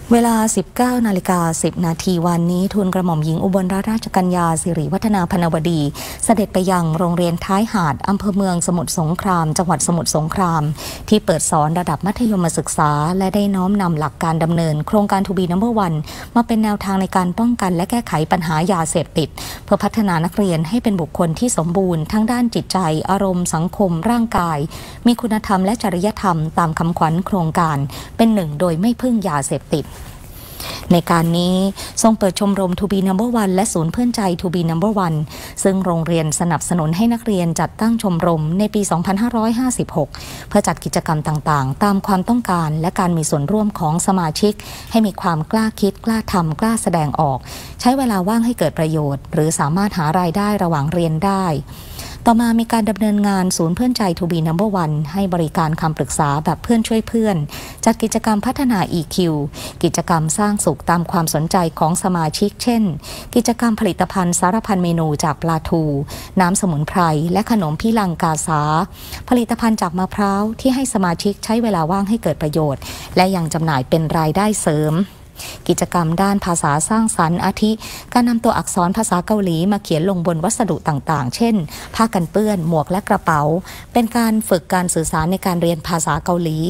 เวลา 19:10 นาทีวันนี้ทูลกระหม่อมหญิงอุบลรัตนราชกัญญาสิริวัฒนาพนวดีเสด็จไปยังโรงเรียนท้ายหาดอำเภอเมืองสมุทรสงครามจังหวัดสมุทรสงครามที่เปิดสอนระดับมัธยมศึกษาและได้น้อมนำหลักการดำเนินโครงการทูบีนัมเบอร์วันมาเป็นแนวทางในการป้องกันและแก้ไขปัญหายาเสพติดเพื่อพัฒนานักเรียนให้เป็นบุคคลที่สมบูรณ์ทั้งด้านจิตใจอารมณ์สังคมร่างกายมีคุณธรรมและจริยธรรมตามคำขวัญโครงการเป็นหนึ่งโดยไม่พึ่งยาเสพติดในการนี้ทรงเปิดชมรม To Be Number One และศูนย์เพื่อนใจ To Be Number One ซึ่งโรงเรียนสนับสนุนให้นักเรียนจัดตั้งชมรมในปี 2556 เพื่อจัดกิจกรรมต่างๆตามความต้องการและการมีส่วนร่วมของสมาชิกให้มีความกล้าคิดกล้าทำกล้าแสดงออกใช้เวลาว่างให้เกิดประโยชน์หรือสามารถหารายได้ระหว่างเรียนได้ต่อมามีการดำเนินงานศูนย์เพื่อนใจ To Be Number One ให้บริการคำปรึกษาแบบเพื่อนช่วยเพื่อนจัดกิจกรรมพัฒนา EQ กิจกรรมสร้างสุขตามความสนใจของสมาชิกเช่นกิจกรรมผลิตภัณฑ์สารพันเมนูจากปลาทูน้ำสมุนไพรและขนมพี่ลังกาสาผลิตภัณฑ์จากมะพร้าวที่ให้สมาชิกใช้เวลาว่างให้เกิดประโยชน์และยังจำหน่ายเป็นรายได้เสริมกิจกรรมด้านภาษาสร้างสรรค์อาทิการนำตัวอักษรภาษาเกาหลีมาเขียนลงบนวัสดุต่างๆเช่นผ้ากันเปื้อนหมวกและกระเป๋าเป็นการฝึกการสื่อสารในการเรียนภาษาเกาหลี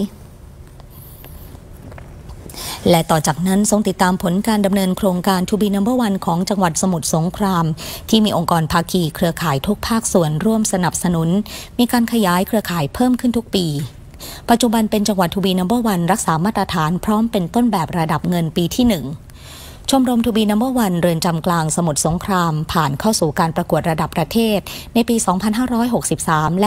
และต่อจากนั้นทรงติดตามผลการดำเนินโครงการ To Be Number One ของจังหวัดสมุทรสงครามที่มีองค์กรภาคีเครือข่ายทุกภาคส่วนร่วมสนับสนุนมีการขยายเครือข่ายเพิ่มขึ้นทุกปีปัจจุบันเป็นจังหวัด To Be Number One รักษามาตรฐานพร้อมเป็นต้นแบบระดับเงินปีที่ 1ชมรม To Be Number One เรือนจำกลางสมุทรสงครามผ่านเข้าสู่การประกวดระดับประเทศในปี 2563 และ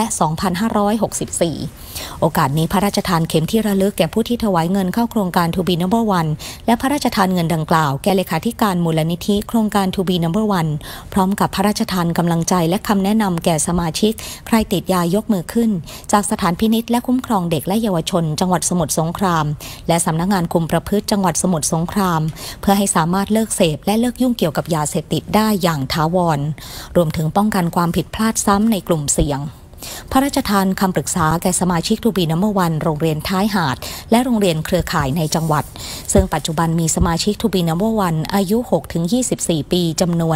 2564 โอกาสนี้พระราชทานเข็มที่ระลึกแก่ผู้ที่ถวายเงินเข้าโครงการ To Be Number One และพระราชทานเงินดังกล่าวแก่เลขาธิการมูลนิธิโครงการ To Be Number One พร้อมกับพระราชทานกำลังใจและคำแนะนำแก่สมาชิกใครติดยายกมือขึ้นจากสถานพินิจและคุ้มครองเด็กและเยาวชนจังหวัดสมุทรสงครามและสำนักงานคุมประพฤติจังหวัดสมุทรสงครามเพื่อให้สามารถเลิกเสพและเลิกยุ่งเกี่ยวกับยาเสพติดได้อย่างถาวรรวมถึงป้องกันความผิดพลาดซ้ำในกลุ่มเสี่ยงพระราชทานคำปรึกษาแก่สมาชิก To Be Number One โรงเรียนท้ายหาดและโรงเรียนเครือข่ายในจังหวัดซึ่งปัจจุบันมีสมาชิก To Be Number One อายุ 6-24 ปีจำนวน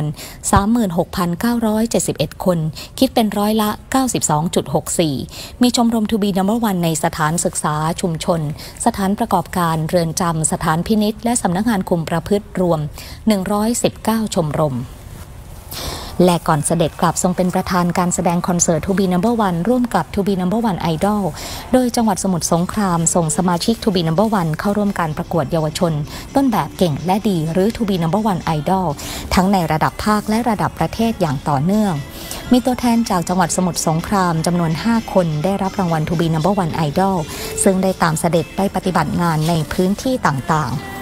36,971 คนคิดเป็นร้อยละ 92.64 มีชมรม To Be Number One ในสถานศึกษาชุมชนสถานประกอบการเรือนจำสถานพินิจและสำนักงานคุมประพฤติรวม 119 ชมรมและก่อนเสด็จกลับทรงเป็นประธานการแสดงคอนเสิร์ต To Be Number One ร่วมกับ To Be Number One Idol โดยจังหวัดสมุทรสงครามส่งสมาชิก To Be Number One เข้าร่วมการประกวดเยาวชนต้นแบบเก่งและดีหรือ To Be Number One Idol ทั้งในระดับภาคและระดับประเทศอย่างต่อเนื่องมีตัวแทนจากจังหวัดสมุทรสงครามจำนวน 5 คนได้รับรางวัล To Be Number One Idol ซึ่งได้ตามเสด็จไปปฏิบัติงานในพื้นที่ต่างๆ